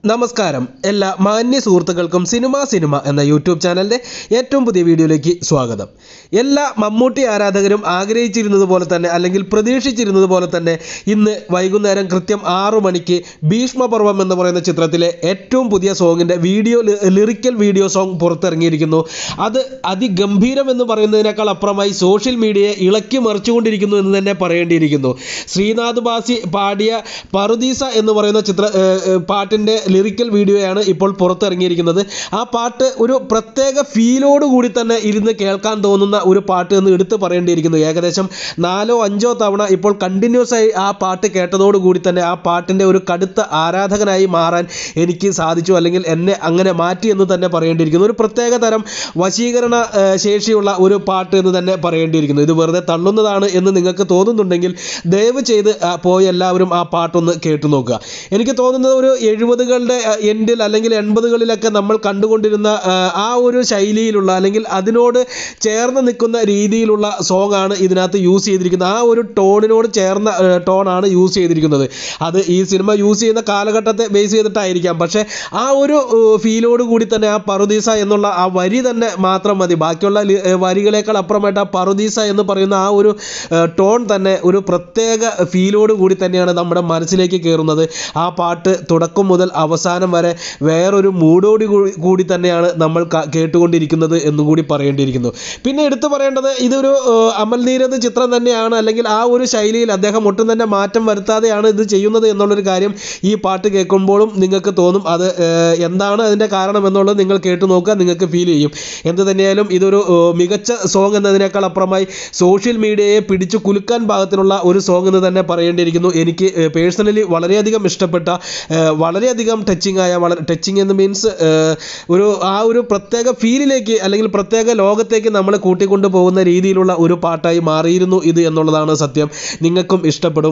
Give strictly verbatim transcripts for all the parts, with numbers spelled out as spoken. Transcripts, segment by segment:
നമസ്കാരം എല്ലാ മാന്യ സുഹൃത്തുക്കൾക്കും സിനിമ സിനിമ എന്ന യൂട്യൂബ് ചാനലിൻ്റെ ഏറ്റവും പുതിയ വീഡിയോയിലേക്ക് സ്വാഗതം. എല്ലാ മമ്മൂട്ടി ആരാധകരും ആഗ്രഹിച്ചിരുന്നത് പോലെ തന്നെ അല്ലെങ്കിൽ പ്രതീക്ഷിച്ചിരുന്നത് പോലെ തന്നെ ഇന്ന് വൈകുന്നേരം കൃത്യം ആറു മണിക്ക് ഭീഷ്മപർവം എന്ന് പറയുന്ന ചിത്രത്തിലെ ഏറ്റവും പുതിയ സോങ്ങിൻ്റെ വീഡിയോ ലിറിക്കൽ വീഡിയോ സോങ് പുറത്തിറങ്ങിയിരിക്കുന്നു. അത് അതിഗംഭീരം എന്ന് പറയുന്നതിനേക്കാൾ അപ്പുറമായി സോഷ്യൽ മീഡിയയെ ഇളക്കി മറിച്ചുകൊണ്ടിരിക്കുന്നു എന്ന് തന്നെ പറയേണ്ടിയിരിക്കുന്നു. ശ്രീനാഥ് ബാസി പാടിയ പറുദീസ എന്ന് പറയുന്ന ചിത്ര പാട്ടിൻ്റെ ലിറിക്കൽ വീഡിയോയാണ് ഇപ്പോൾ പുറത്തിറങ്ങിയിരിക്കുന്നത്. ആ പാട്ട് ഒരു പ്രത്യേക ഫീലോടുകൂടി തന്നെ ഇരുന്ന് കേൾക്കാൻ തോന്നുന്ന ഒരു പാട്ട് എന്ന് എടുത്ത് പറയേണ്ടിയിരിക്കുന്നു. ഏകദേശം നാലോ അഞ്ചോ തവണ ഇപ്പോൾ കണ്ടിന്യൂസ് ആയി ആ പാട്ട് കേട്ടതോടുകൂടി തന്നെ ആ പാട്ടിൻ്റെ ഒരു കടുത്ത ആരാധകനായി മാറാൻ എനിക്ക് സാധിച്ചു, അല്ലെങ്കിൽ എന്നെ അങ്ങനെ മാറ്റി എന്ന് തന്നെ പറയേണ്ടിയിരിക്കുന്നു. ഒരു പ്രത്യേക തരം വശീകരണ ശേഷിയുള്ള ഒരു പാട്ട് എന്ന് തന്നെ പറയേണ്ടിയിരിക്കുന്നു. ഇത് വെറുതെ തള്ളുന്നതാണ് എന്ന് നിങ്ങൾക്ക് തോന്നുന്നുണ്ടെങ്കിൽ ദയവ് ചെയ്ത് പോയി എല്ലാവരും ആ പാട്ടൊന്ന് കേട്ടു നോക്കുക. എനിക്ക് തോന്നുന്നത് ഒരു എഴുപതുകളുടെ എൻഡിൽ അല്ലെങ്കിൽ എൺപതുകളിലൊക്കെ നമ്മൾ കണ്ടുകൊണ്ടിരുന്ന ആ ഒരു ശൈലിയിലുള്ള അല്ലെങ്കിൽ അതിനോട് ചേർന്ന് നിൽക്കുന്ന രീതിയിലുള്ള സോങ് ആണ് ഇതിനകത്ത് യൂസ് ചെയ്തിരിക്കുന്നത്. ആ ഒരു ടോണിനോട് ചേർന്ന ടോണാണ് യൂസ് ചെയ്തിരിക്കുന്നത്. അത് ഈ സിനിമ യൂസ് ചെയ്യുന്ന കാലഘട്ടത്തെ ബേസ് ചെയ്തിട്ടായിരിക്കാം, പക്ഷേ ആ ഒരു ഫീലോട് കൂടി തന്നെ ആ പറുദീസ എന്നുള്ള ആ വരി തന്നെ മാത്രം മതി. ബാക്കിയുള്ള വരികളേക്കാൾ അപ്പുറമായിട്ട് ആ പറുദീസ എന്ന് പറയുന്ന ആ ഒരു ടോൺ തന്നെ ഒരു പ്രത്യേക ഫീലോട് കൂടി തന്നെയാണ് നമ്മുടെ മനസ്സിലേക്ക് കയറുന്നത്. ആ പാട്ട് തുടക്കം മുതൽ അവസാനം വരെ വേറൊരു മൂഡോടി കൂടി തന്നെയാണ് നമ്മൾ കേട്ടുകൊണ്ടിരിക്കുന്നത് എന്നുകൂടി പറയേണ്ടിയിരിക്കുന്നു. പിന്നെ എടുത്തു പറയേണ്ടത് ഇതൊരു അമൽ നീരദ് ചിത്രം തന്നെയാണ്, അല്ലെങ്കിൽ ആ ഒരു ശൈലിയിൽ അദ്ദേഹം ഒട്ടും തന്നെ മാറ്റം വരുത്താതെയാണ് ഇത് ചെയ്യുന്നത് എന്നുള്ളൊരു കാര്യം ഈ പാട്ട് കേൾക്കുമ്പോഴും നിങ്ങൾക്ക് തോന്നും. അത് എന്താണ് അതിൻ്റെ കാരണം എന്നുള്ളത് നിങ്ങൾ കേട്ടു നോക്കുക, നിങ്ങൾക്ക് ഫീൽ ചെയ്യും. എന്ത് തന്നെയായാലും ഇതൊരു മികച്ച സോങ് എന്നതിനേക്കാൾ അപ്പുറമായി സോഷ്യൽ മീഡിയയെ പിടിച്ചു കുലുക്കാൻ പാകത്തിനുള്ള ഒരു സോങ് എന്ന് തന്നെ പറയേണ്ടിയിരിക്കുന്നു. എനിക്ക് പേഴ്സണലി വളരെയധികം ഇഷ്ടപ്പെട്ട, വളരെയധികം ടച്ചിങ് ആയ, വളരെ ടച്ചിങ് എന്ന് മീൻസ് ഒരു ആ ഒരു പ്രത്യേക ഫീലിലേക്ക് അല്ലെങ്കിൽ പ്രത്യേക ലോകത്തേക്ക് നമ്മളെ കൂട്ടിക്കൊണ്ടു പോകുന്ന രീതിയിലുള്ള ഒരു പാട്ടായി മാറിയിരുന്നു ഇത് എന്നുള്ളതാണ് സത്യം. നിങ്ങൾക്കും ഇഷ്ടപ്പെടും.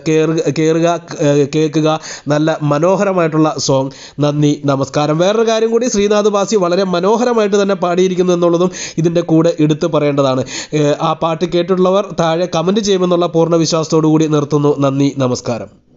കയറുക, കേൾക്കുക. നല്ല മനോഹരമായിട്ടുള്ള സോങ്. നന്ദി, നമസ്കാരം. വേറൊരു കാര്യം കൂടി, ശ്രീനാഥ് ബാസി വളരെ മനോഹരമായിട്ട് തന്നെ പാടിയിരിക്കുന്നു എന്നുള്ളതും ഇതിൻ്റെ കൂടെ എടുത്തു പറയേണ്ടതാണ്. ആ പാട്ട് കേട്ടിട്ടുള്ളവർ താഴെ കമൻറ്റ് ചെയ്യുമെന്നുള്ള പൂർണ്ണ വിശ്വാസത്തോടു കൂടി നിർത്തുന്നു. നന്ദി, നമസ്കാരം.